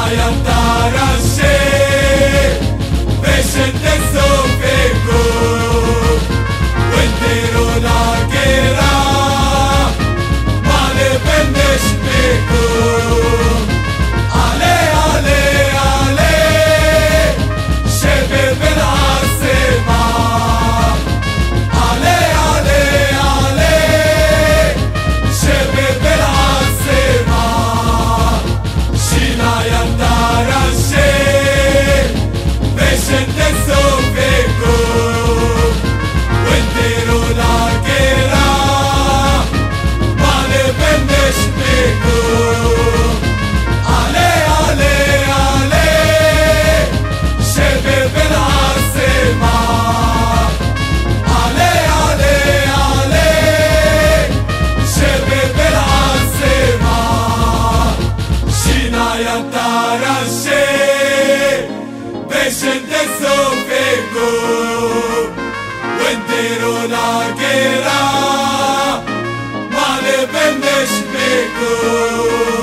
ينطر الشيء باش ندسو فيكم ونديرو لاقيرة ما نبنش بيكم. علي علي علي شباب العاصمة، علي علي علي شباب العاصمة. شينا ينطر الشيء باش ندسو فيكم ونديرو لاقيرة ما نبنش بيكم. علي علي علي شباب العاصمة، علي علي علي شباب العاصمة. شينا ينطر الشيء باش ندسو فيكم ونديرو لاقيرة ما نبنش بيكم.